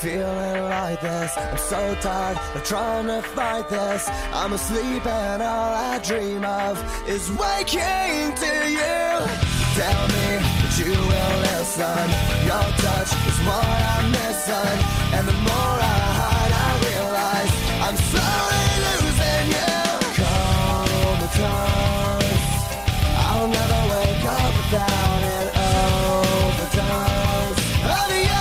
feeling like this. I'm so tired of trying to fight this. I'm asleep and all I dream of is waking to you. Tell me that you will listen. Your touch is what I'm missing. And the more I hide, I realize I'm slowly losing you. Comatose, I'll never wake up without an overdose of you.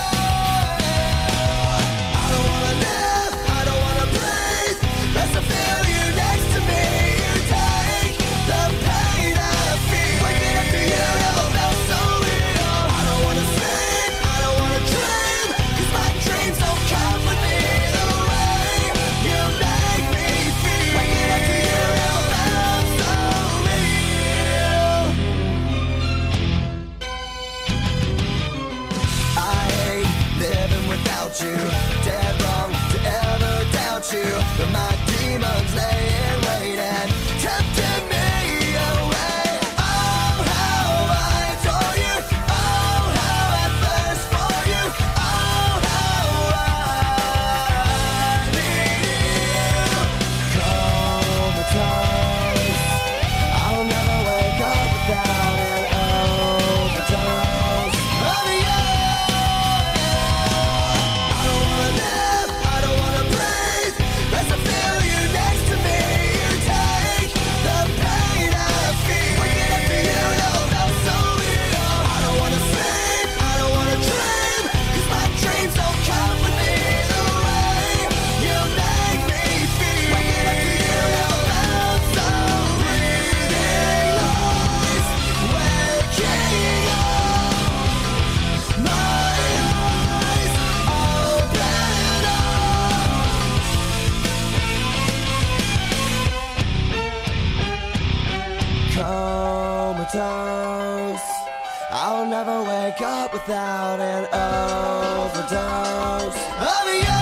I don't wanna live, I don't wanna breathe. Let's feel you next to me. You take the pain I feel. Waking up to you never felt so real. I don't wanna sleep, I don't wanna dream, 'cause my dreams don't come with me. The way you make me feel. Waking up to you never felt so real. I hate living without you. Dead wrong to ever doubt you. But my demons lay in wait and tempting me away. Oh, how I adore you. Oh, how I thirst for you. Oh, how I need you. Comatose, I'll never wake up without an overdose of you. I don't wanna live, I don't wanna breathe. Let's feel you next to me. You take the pain I feel. Waking up to you never felt so real. I don't wanna sleep, I don't wanna dream, 'cause my dreams don't come with me. The way you make me feel. Waking up to you never felt so breathing lost. Waking up, my eyes open up. Comatose, I'll never wake up without an overdose of you.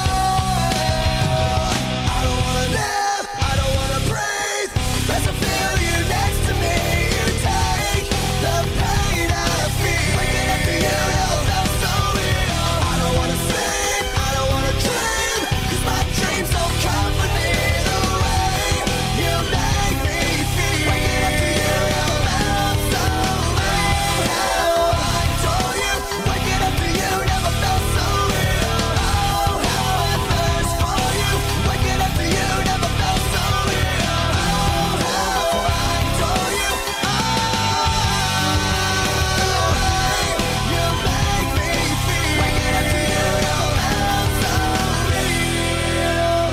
I don't wanna live, I don't wanna breathe. Let's feel you next to me. You take the pain I feel. Waking up to you never felt so real. I don't wanna sleep, I don't wanna dream, 'cause my dreams don't come with me. The way you make me feel. Waking up to you never felt so real. How I adore you. Waking up to you never felt so real. Oh, how I thirst for you. Waking up to you never felt so real. Oh, how I adore you. You make me feel. Waking up to you never felt so real.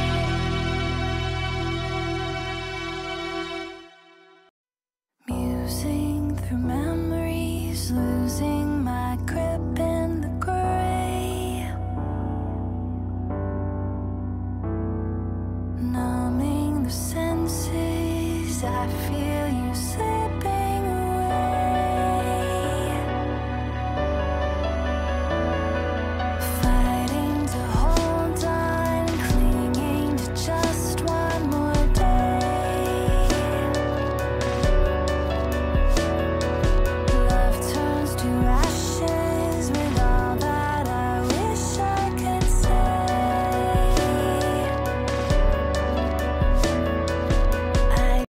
Musing through memories, losing my grip in the gray, numbing the senses. I feel you say